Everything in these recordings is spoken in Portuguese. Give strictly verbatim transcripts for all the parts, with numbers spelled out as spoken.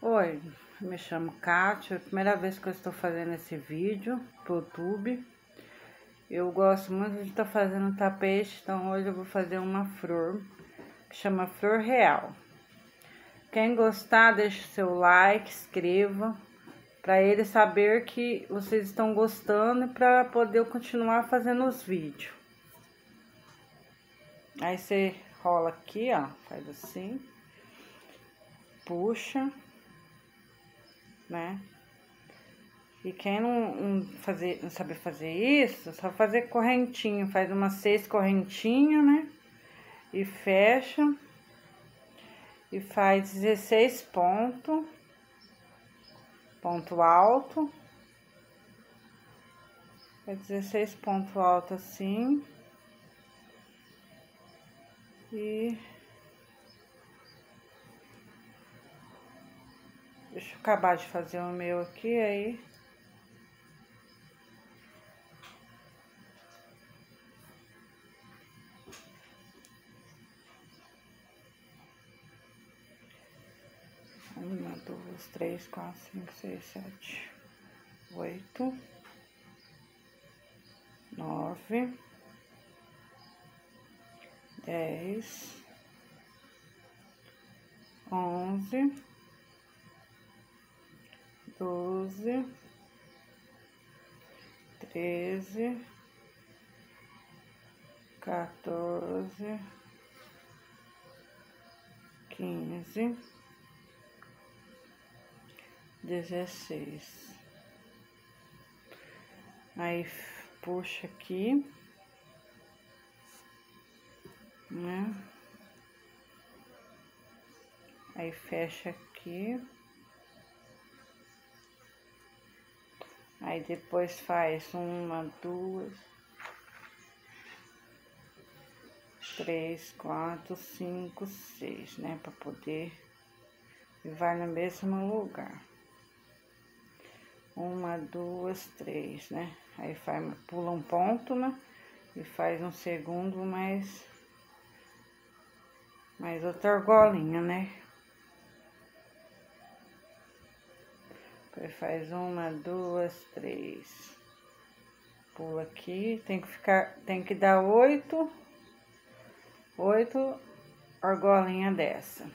Oi, me chamo Kátia, é a primeira vez que eu estou fazendo esse vídeo pro YouTube. Eu gosto muito de estar fazendo tapete, então hoje eu vou fazer uma flor, que chama Flor Real. Quem gostar, deixe seu like, inscreva, para ele saber que vocês estão gostando e para poder eu continuar fazendo os vídeos. Aí você rola aqui, ó, faz assim, puxa, né? E quem não, não, fazer, não sabe fazer isso, só fazer correntinho, faz umas seis correntinhas, né? E fecha. E faz dezesseis pontos. Ponto alto. Faz dezesseis pontos altos assim. E... deixa eu acabar de fazer o meu aqui, aí... Uma, duas, três, quatro, cinco, seis, sete, oito, nove, dez, onze, doze, treze, quatorze, quinze, dezesseis. Aí puxa aqui, né? Aí fecha aqui. Aí depois faz uma, duas, três, quatro, cinco, seis, né? Pra poder... e vai no mesmo lugar. Uma, duas, três, né? Aí faz, pula um ponto, né? E faz um segundo mais... mais outra argolinha, né? Aí faz uma, duas, três. Pula aqui, tem que ficar, tem que dar oito, oito argolinhas dessa.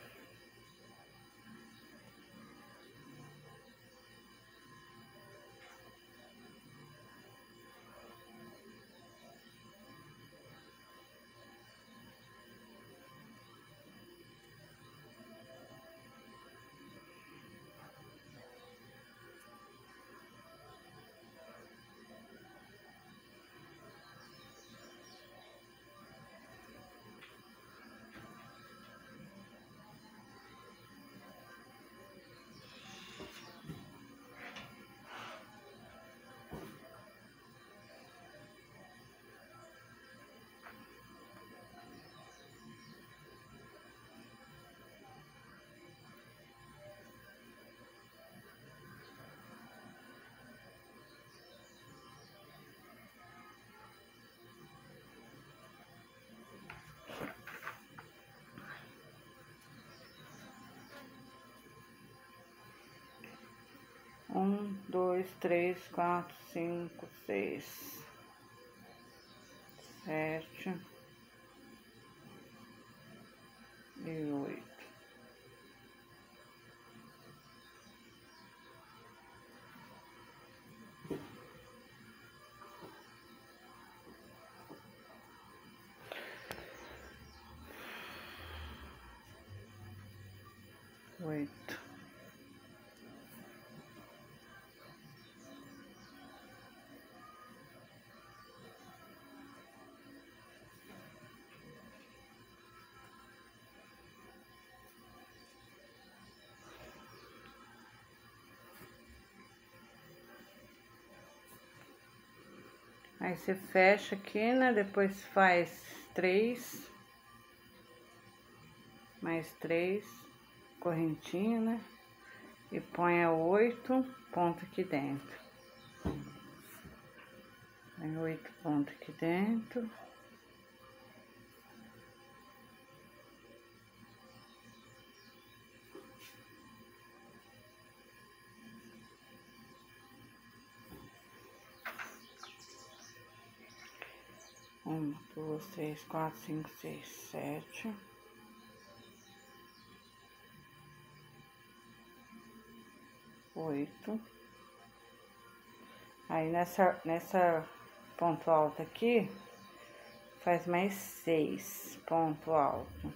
Um, dois, três, quatro, cinco, seis, sete e oito. Oito. Aí você fecha aqui, né? Depois faz três, mais três correntinhas, né? E põe a oito pontos aqui dentro. Põe oito pontos aqui dentro. uma, duas, três, quatro, cinco, seis, sete. Oito. Aí, nessa, nessa ponto alto aqui, faz mais seis ponto alto.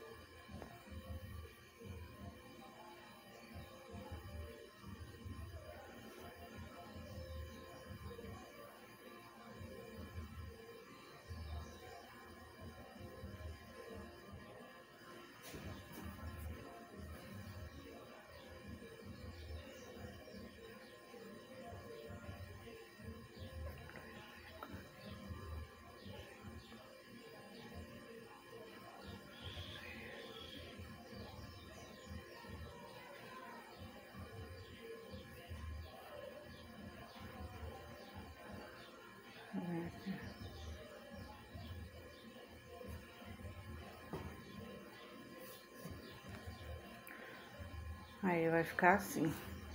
Aí vai ficar assim.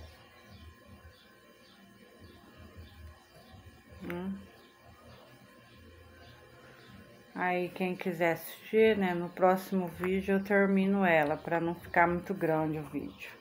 Hum. Aí quem quiser assistir, né, no próximo vídeo eu termino ela, pra não ficar muito grande o vídeo.